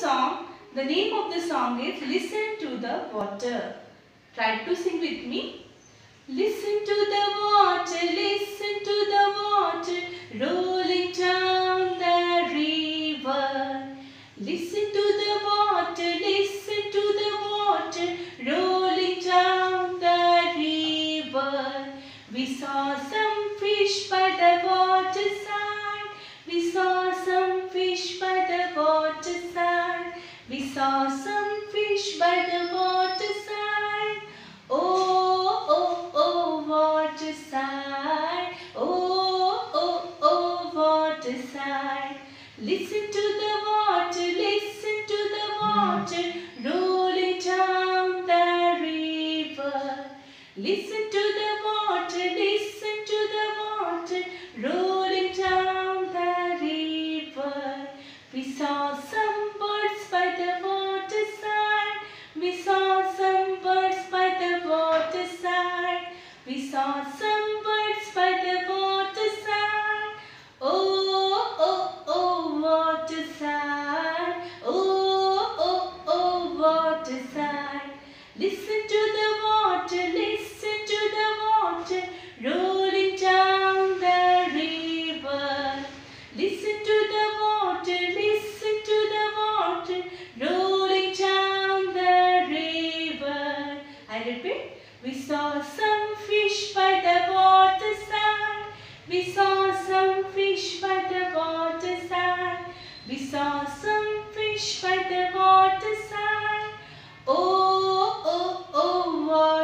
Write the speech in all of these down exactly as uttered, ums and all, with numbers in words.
song. The name of the song is Listen to the Water. Try to sing with me. Listen to the water, listen to the water rolling down the river. Listen to the water, listen to the water rolling down the river. We saw some fish by the waterside. We saw some fish by the waterside. We saw some fish by the waterside. Oh, oh, oh, waterside. Oh, oh, oh, waterside. Listen to the water, listen to the water rolling down the river. Listen to the water, listen to the water rolling down the river. We saw some birds by the waterside. We saw some birds by the waterside. We saw some birds by the waterside. Oh, oh, oh, waterside. Oh, oh, oh, waterside. Listen to the water, listen to the water rolling down the river. Listen to the water, listen to the water rolling down the river. I repeat. We saw some fish by the waterside. We saw some fish by the waterside. We saw some fish by the waterside. Oh, oh, oh,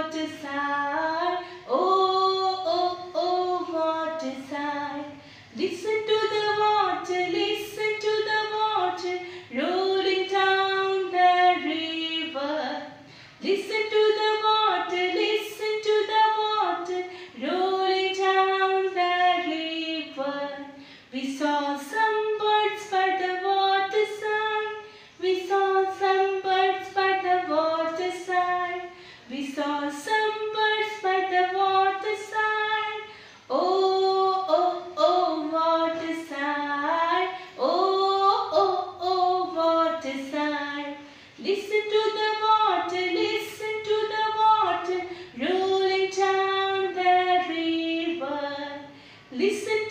waterside. Oh, oh, oh, waterside. Listen to the water, listen to the water rolling down the river. Listen to the water, listen to the water rolling down the river. We saw some birds by the waterside. We saw some birds by the waterside. We saw some birds by the waterside. Oh, oh, oh, waterside. Oh, oh, oh, waterside. Listen to the water, listen to the water rolling down the river. Listen